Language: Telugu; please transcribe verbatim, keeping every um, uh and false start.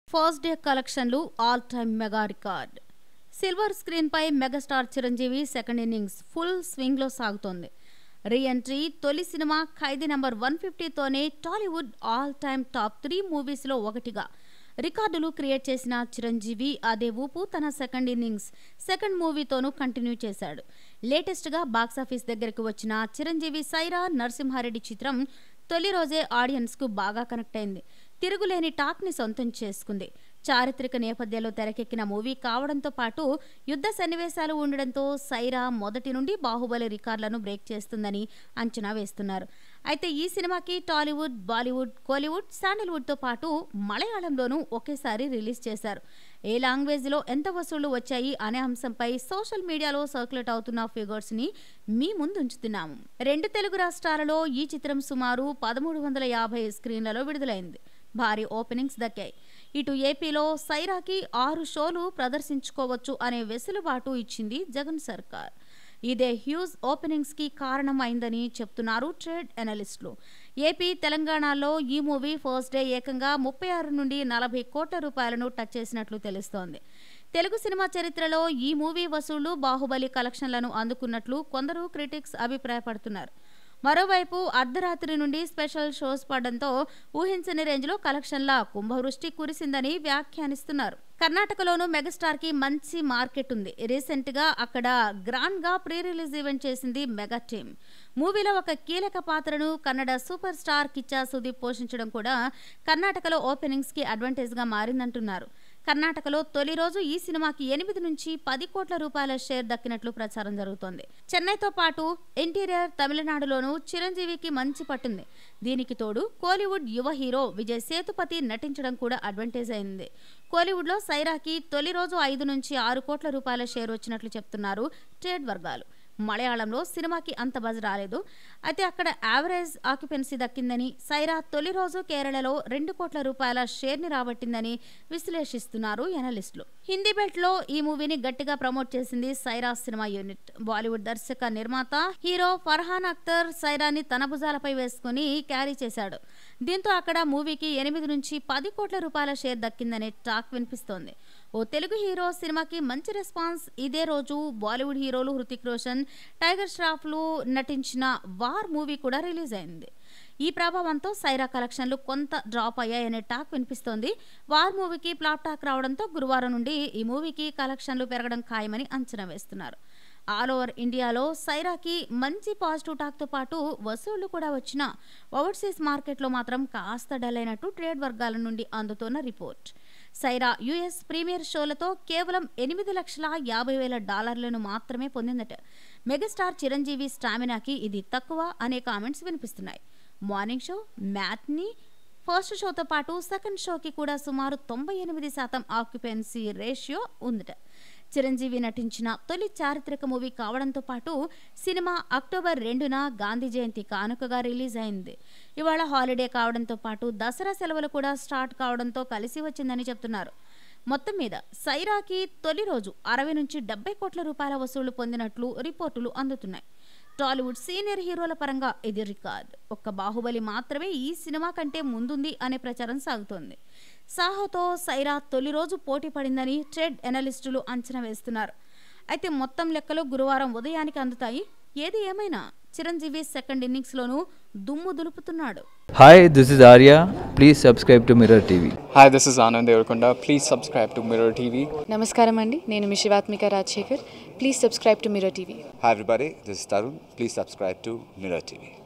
ఫస్ట్ డే కలెక్షన్లు all time mega record. Silver screen పై megastar Chiranjeevi second innings full swing లో సాగుతోంది. రీ ఎంట్రీ తొలి సినిమా ఖైదీ నంబర్ వన్ ఫిఫ్టీతోనే Tollywood all time top three movies లో ఒకటిగా రికార్డులు క్రియేట్ చేసిన చిరంజీవి అదే ఊపు తన సెకండ్ ఇన్నింగ్స్ సెకండ్ మూవీతోనూ కంటిన్యూ చేశాడు. లేటెస్ట్ గా బాక్సాఫీస్ దగ్గరకు వచ్చిన చిరంజీవి సయ్ రా నరసింహారెడ్డి చిత్రం తొలి రోజే ఆడియన్స్ కు బాగా కనెక్ట్ అయింది. తిరుగులేని టాక్ ని సొంతం చేసుకుంది. చారిత్రక నేపథ్యంలో తెరకెక్కిన మూవీ కావడంతో పాటు యుద్ధ సన్నివేశాలు ఉండడంతో సయ్ రా మొదటి నుండి బాహుబలి రికార్డులను బ్రేక్ చేస్తుందని అంచనా వేస్తున్నారు. అయితే ఈ సినిమాకి టాలీవుడ్, బాలీవుడ్, కోలీవుడ్, శాండల్వుడ్ తో పాటు మలయాళంలోనూ ఒకేసారి రిలీజ్ చేశారు. ఏ లాంగ్వేజ్ లో ఎంత వసూళ్లు వచ్చాయి అనే అంశంపై సోషల్ మీడియాలో సర్క్యులేట్ అవుతున్న ఫిగర్స్ ని మీ ముందు ఉంచుతున్నాము. రెండు తెలుగు రాష్ట్రాలలో ఈ చిత్రం సుమారు పదమూడు వందల యాభై స్క్రీన్లలో విడుదలైంది. భారీ ఓపెనింగ్స్ దక్కాయి. ఇటు ఏపీలో సయ్ రాకి ఆరు షోలు ప్రదర్శించుకోవచ్చు అనే వెసులుబాటు ఇచ్చింది జగన్ సర్కార్. ఇదే హ్యూజ్ ఓపెనింగ్స్ కి కారణం అయిందని చెప్తున్నారు ట్రేడ్ అనలిస్టులు. ఏపీ, తెలంగాణలో ఈ మూవీ ఫస్ట్ డే ఏకంగా ముప్పై ఆరు నుండి నలభై కోట్ల రూపాయలను టచ్ చేసినట్లు తెలుస్తోంది. తెలుగు సినిమా చరిత్రలో ఈ మూవీ వసూళ్లు బాహుబలి కలెక్షన్లను అందుకున్నట్లు కొందరు క్రిటిక్స్ అభిప్రాయపడుతున్నారు. మరోవైపు అర్ధరాత్రి నుండి స్పెషల్ షోస్ పడడంతో ఊహించని రేంజ్లో కలెక్షన్ల కుంభవృష్టి కురిసిందని వ్యాఖ్యానిస్తున్నారు. కర్ణాటకలోనూ మెగాస్టార్ కి మంచి మార్కెట్ ఉంది. రీసెంట్ గా అక్కడ గ్రాండ్ గా ప్రీ రిలీజ్ ఈవెంట్ చేసింది మెగా టీమ్. మూవీలో ఒక కీలక పాత్రను కన్నడ సూపర్ స్టార్ కిచ్చా సుదీప్ పోషించడం కూడా కర్ణాటకలో ఓపెనింగ్స్ కి అడ్వాంటేజ్ గా మారిందంటున్నారు. కర్ణాటకలో తొలి రోజు ఈ సినిమాకి ఎనిమిది నుంచి పది కోట్ల రూపాయల షేర్ దక్కినట్లు ప్రచారం జరుగుతోంది. చెన్నైతో పాటు ఇంటీరియర్ తమిళనాడులోనూ చిరంజీవికి మంచి పట్టుంది. దీనికి తోడు కోలీవుడ్ యువ హీరో విజయ్ సేతుపతి నటించడం కూడా అడ్వాంటేజ్ అయింది. కోలీవుడ్ లో సయ్ రాకి తొలి రోజు ఐదు నుంచి ఆరు కోట్ల రూపాయల షేర్ వచ్చినట్లు చెప్తున్నారు ట్రేడ్ వర్గాలు. మలయాళంలో సినిమాకి అంత బజ్ రాలేదు. అయితే అక్కడ యావరేజ్ ఆక్యుపెన్సీ దక్కిందని, సయ్ రా తొలి రోజు కేరళలో రెండు కోట్ల రూపాయల షేర్ ని రాబట్టిందని విశ్లేషిస్తున్నారు ఎనలిస్టులు. హిందీ బెల్ట్ లో ఈ మూవీని గట్టిగా ప్రమోట్ చేసింది సయ్ రా సినిమా యూనిట్. బాలీవుడ్ దర్శక నిర్మాత హీరో ఫర్హాన్ అఖ్తర్ సయ్ రాని తన భుజాలపై వేసుకుని క్యారీ చేశాడు. దీంతో అక్కడ మూవీకి ఎనిమిది నుంచి పది కోట్ల రూపాయల షేర్ దక్కిందనే టాక్ వినిపిస్తోంది. ఓ తెలుగు హీరో సినిమాకి మంచి రెస్పాన్స్. ఇదే రోజు బాలీవుడ్ హీరోలు హృతిక్ రోషన్, టైగర్ ష్రాఫ్లు నటించిన వార్ మూవీ కూడా రిలీజ్ అయింది. ఈ ప్రభావంతో సయ్ రా కలెక్షన్లు కొంత డ్రాప్ అయ్యాయనే టాక్ వినిపిస్తోంది. వార్ మూవీకి ప్లాప్ టాక్ రావడంతో గురువారం నుండి ఈ మూవీకి కలెక్షన్లు పెరగడం ఖాయమని అంచనా వేస్తున్నారు. ఆల్ ఓవర్ ఇండియాలో సయ్ రాకి మంచి పాజిటివ్ టాక్తో పాటు వసూళ్లు కూడా వచ్చిన ఓవర్సీస్ మార్కెట్లో మాత్రం కాస్త డల్ అయినట్టు ట్రేడ్ వర్గాల నుండి అందుతోన్న రిపోర్ట్. సయ్ రా యుఎస్ ప్రీమియర్ షోలతో కేవలం ఎనిమిది లక్షల యాభై వేల డాలర్లను మాత్రమే పొందిందట. మెగాస్టార్ చిరంజీవి స్టామినాకి ఇది తక్కువ అనే కామెంట్స్ వినిపిస్తున్నాయి. మార్నింగ్ షో, మ్యాట్ని, ఫస్ట్ షోతో పాటు సెకండ్ షోకి కూడా సుమారు తొంభై ఎనిమిది శాతం ఆక్యుపెన్సీ రేషియో ఉందట. చిరంజీవి నటించిన తొలి చారిత్రక మూవీ కావడంతో పాటు సినిమా అక్టోబర్ రెండున గాంధీ జయంతి కానుకగా రిలీజ్ అయింది. ఇవాళ హాలిడే కావడంతో పాటు దసరా సెలవులు కూడా స్టార్ట్ కావడంతో కలిసి వచ్చిందని చెప్తున్నారు. మొత్తం మీద సయ్ రాకి తొలి రోజు అరవై నుంచి డెబ్బై కోట్ల రూపాయల వసూళ్లు పొందినట్లు రిపోర్టులు అందుతున్నాయి. టాలీవుడ్ సీనియర్ హీరోల పరంగా ఇది రికార్డ్. ఒక్క బాహుబలి మాత్రమే ఈ సినిమా కంటే ముందుంది అనే ప్రచారం సాగుతోంది. సాహోతో సయ్ రా తొలి రోజు పోటీ పడిందని ట్రేడ్ ఎనలిస్టులు అంచనా వేస్తున్నారు. అయితే మొత్తం లెక్కలు గురువారం ఉదయానికి అందుతాయి. ఏది ఏమైనా చిరంజీవి సెకండ్ ఇన్నింగ్స్ లోనూ దుమ్ము దులుపుతున్నాడు. Hi, this is Arya. Please subscribe to Mirror TV. Hi, this is Anand Deverakonda. Please subscribe to Mirror TV. నమస్కారం అండి, నేను మీ Shivathmika Rajasekhar. Please subscribe to Mirror TV. Hi everybody, this is Tarun. Please subscribe to Mirror TV.